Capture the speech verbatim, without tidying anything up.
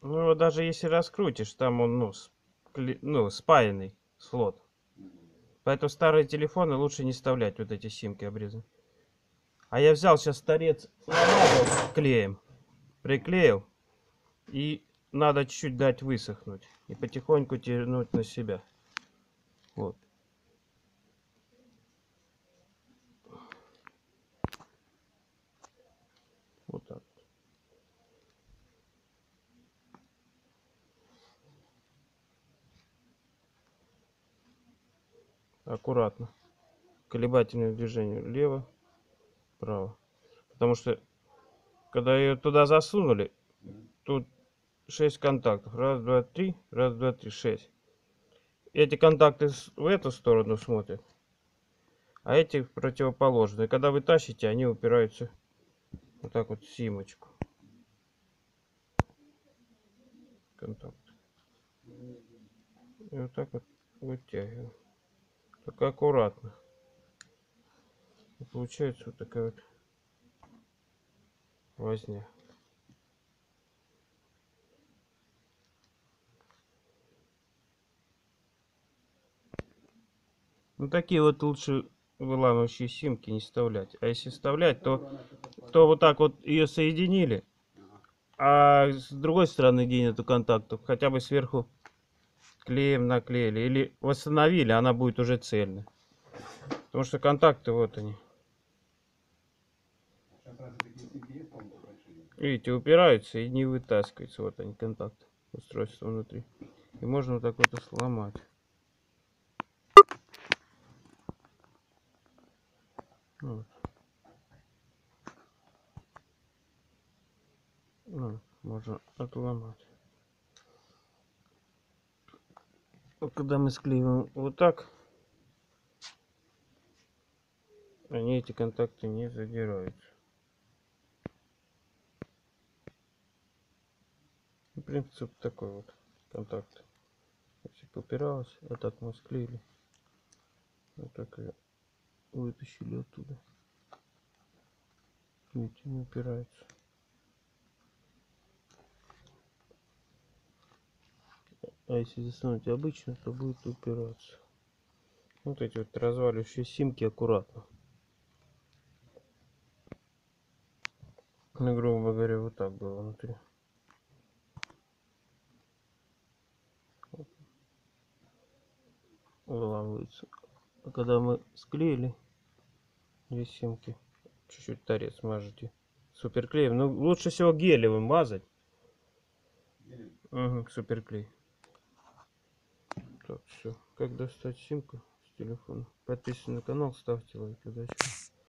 Ну, его даже если раскрутишь, там он, ну, спли- ну, спаянный слот. Поэтому старые телефоны лучше не вставлять вот эти симки обрезанные. А я взял сейчас торец, намазал клеем, приклеил. И надо чуть-чуть дать высохнуть. И потихоньку тянуть на себя. Вот. Вот так. Аккуратно. Колебательное движение влево, вправо. Потому что, когда ее туда засунули, тут шесть контактов. Раз, два, три. Раз, два, три, шесть. Эти контакты в эту сторону смотрят, а эти в противоположную. И когда вы тащите, они упираются вот так вот в симочку. Контакт. И вот так вот вытягиваем. Только аккуратно. И получается вот такая вот возня. Ну такие вот лучше выламывающие симки не вставлять. А если вставлять, то, то вот так вот ее соединили, а с другой стороны, где нету контактов, хотя бы сверху клеем наклеили или восстановили, она будет уже цельная. Потому что контакты вот они. Видите, упираются и не вытаскиваются. Вот они, контакты устройства внутри. И можно вот так вот и сломать. Вот. Ну, можно отломать. Вот когда мы склеиваем вот так, они, эти контакты, не задираются. Принцип такой вот контакт. Если упиралось, а так мы склеили. Вот так и вытащили оттуда. Видите, не упирается. А если засунуть обычно, то будет упираться. Вот эти вот разваливающие симки аккуратно. Ну, грубо говоря, вот так было внутри. Выламывается. А когда мы склеили две симки, чуть-чуть торец мажете суперклеем. Ну, лучше всего гелевым мазать. Угу, суперклей. Так, все. Как достать симку с телефона? Подписывайтесь на канал, ставьте лайк. Удачи.